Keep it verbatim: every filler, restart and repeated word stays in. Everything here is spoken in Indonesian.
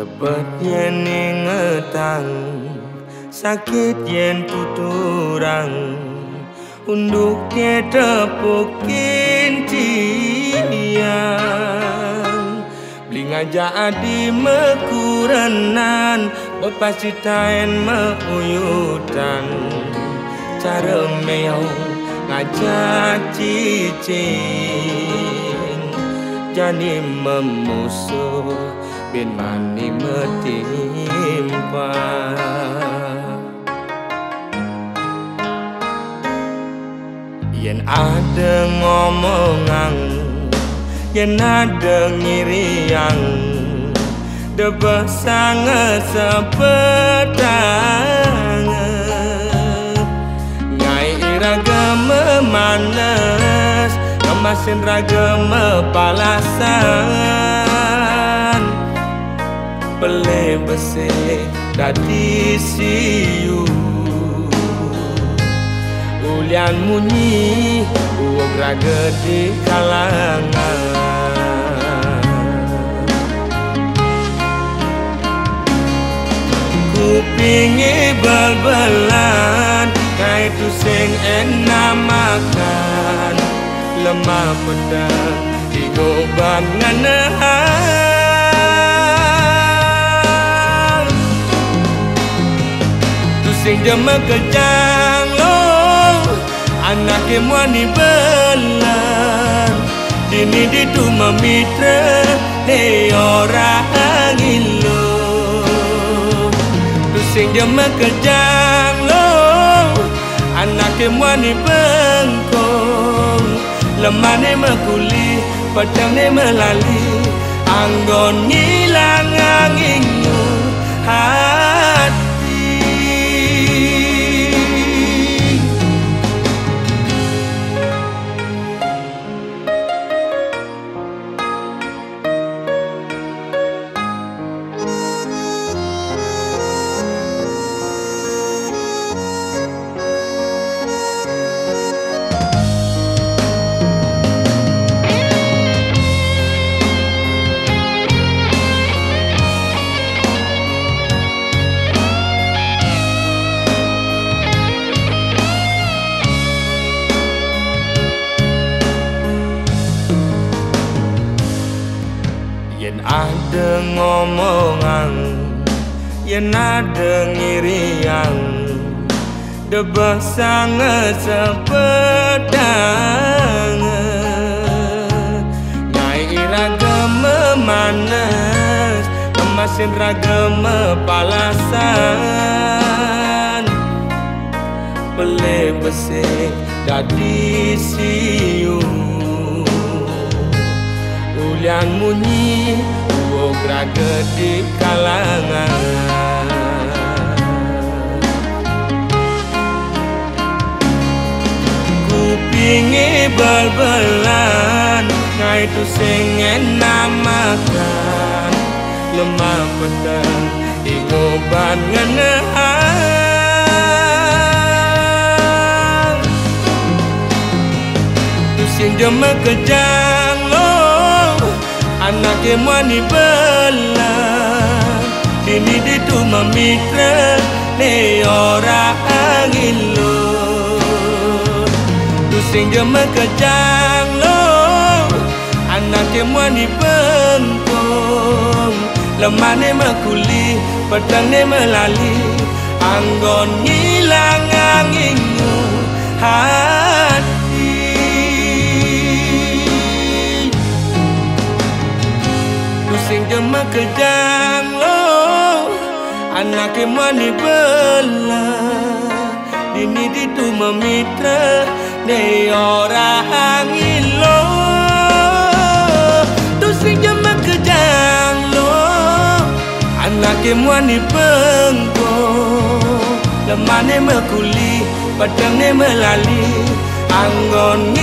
Tebet yen ingetang, sakit yen tuturang, unduk ye tepukin tiang. Beli ngajak adi mekurenan, bepasi taen meuyutan. Cara meong ngajak cicing, jani memusuh bin mani metimpa. Yen ada ngomongan, yen ada ngiriang, debah sangat sepedang. Ngai iraga memanas, ngemasin raga mepalasan. Pele besi dadi siu, ulian munyi uog raga di kalangan. Kupingi bal-balan, kai tu sing enak makan. Lemah pedang digoban nganahan. Sing jema kejang lo, anak emwani belan. Dini ditu memitra, ne orang ilo. Tu sing jema kejang lo, anak emwani bengkong. Lemah ne mekuli, pedang ne melali. Anggon ngilang angingu hati. Yen ada ngomongan, yen ada ngiriang, debah sangat sepedang. Ngai iraga memanas, emasin raga mepalasan. Pele besi dadi siu, ulian munyi uog raga di kalangan. Kupingi bal-balan, ngai tu sing enak makan. Lemah pedang digoban nganahan. Tu sing jema kejang lo, anak emwani belan. Dini ditu memitra, ne orang ilo. Tu sing jema kejang lo, anak emwani bengkong. Lemah ne mekuli, pedang ne melali. Anggon ngilang angingu hati. Sing jema kejang lo, anak emwani belan. Dini ditu memitra, ne orang ilo. Tu sing jema kejang lo, anak emwani bengkong. Lemah ne mekuli, pedang ne melali. Anggon